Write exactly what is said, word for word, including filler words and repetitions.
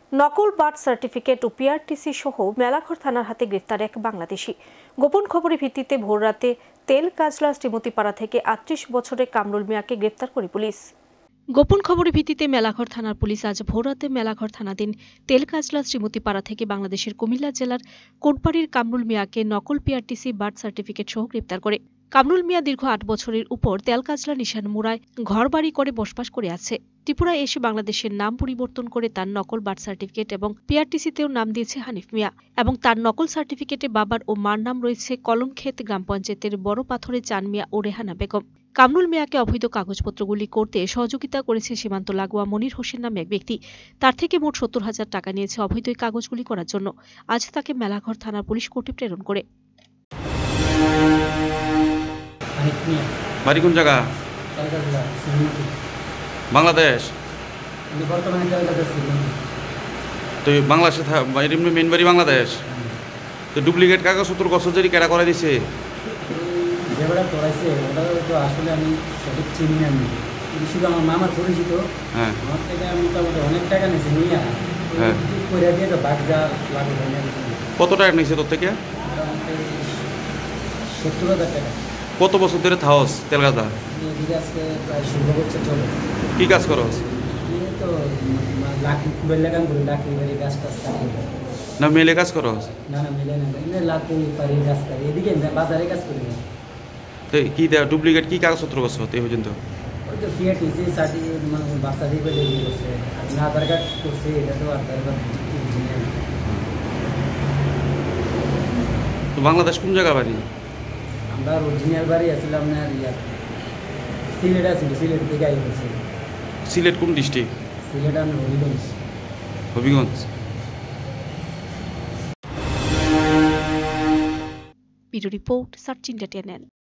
নকল birth certificate ও PRTC সহ মেলাঘর থানার হাতে গ্রেফতার এক বাংলাদেশি। গোপন খবরের ভিত্তিতে ভোররাতে তেলকাজলা শ্রীমতীপাড়া থেকে আটত্রিশ বছরের কামরুল মিয়াকে গ্রেফতার করে পুলিশ। গোপন খবরের ভিত্তিতে মেলাঘর থানার পুলিশ আজ ভোররাতে মেলাঘর থানাধীন তেলকাজলা শ্রীমতীপাড়া থেকে বাংলাদেশের কুমিল্লা জেলার কোটবাড়ির কামরুল মিয়াকে নকল পিআরটিসি বার্থ সার্টিফিকেট সহ গ্রেফতার করে। কামরুল মিয়া দীর্ঘ আট বছরের উপর তেলকাজলা নিশান মুড়ায় ঘরবাড়ি করে বসবাস করে আছে। ত্রিপুরায় এসে বাংলাদেশের নাম পরিবর্তন করে তার নকল বার্থ সার্টিফিকেট এবং পিআরটিসিতেও নাম দিয়েছে হানিফ মিয়া এবং তার নকল সার্টিফিকেটে বাবার ও মার নাম রয়েছে কলমক্ষেত গ্রাম পঞ্চায়েতের বড় পাথরে চান মিয়া ও রেহানা বেগম। কামরুল মিয়াকে অবৈধ কাগজপত্রগুলি করতে সহযোগিতা করেছে সীমান্ত লাগোয়া মনির হোসেন নামে এক ব্যক্তি। তার থেকে মোট সত্তর হাজার টাকা নিয়েছে অবৈধ কাগজগুলি করার জন্য। আজ তাকে মেলাঘর থানার পুলিশ কোর্টে প্রেরণ করে। বাড়ি কোন জায়গা? বাংলাদেশ। তো বাংলাদেশে এমনি মেন বাড়ি বাংলাদেশ। তো ডুপ্লিকেট কাগজপত্র কসরি কেডা করে দিছে? যেটা করাইছে ওটা তো আসলে আমি সঠিক চিনি না। শুধু আমার মামার পরিচিত, হ্যাঁ, আমার থেকে মোটামুটি অনেক টাকা নিয়েছে নিয়ে হ্যাঁ করে দিয়ে তো বাঘ যা লাগবে। কত টাকা নিয়েছে তোর থেকে? সত্তর হাজার টাকা। কত বছর ধরে থাওস তেলগাদা? আজকে প্রায় ষোলো বছর চলে। কি কাজ করস? তো লাকড়ি কুড়াইলে কাম করি, লাকড়ি বাড়ি গাছ টাছ কাটি। না মেলে কাজ করস? না না মেলে না, এমনি লাকড়ি বাড়ি গাছ কাটি। এদিকে বাজারে কাজ করি না। তো কি দেওয়া ডুপ্লিকেট কি কাগজপত্র করছ এই পর্যন্ত? ওই তো পিআরটিসি সার্টিফিকেট মানে বার্থ সার্টিফিকেট এগুলো করছে। আপনি আধার কার্ড করছে, এটা তো আধার কার্ড। তো বাংলাদেশ কোন জায়গা বাড়ি? আমরা অরিজিনাল বাড়ি আসলে আপনার ইয়া সিলেট আসছিল, সিলেট থেকে আই গেছে। সিলেট কোন ডিস্ট্রিক্ট? সিলেট আর Habiganj. Habiganj. Video report search India channel.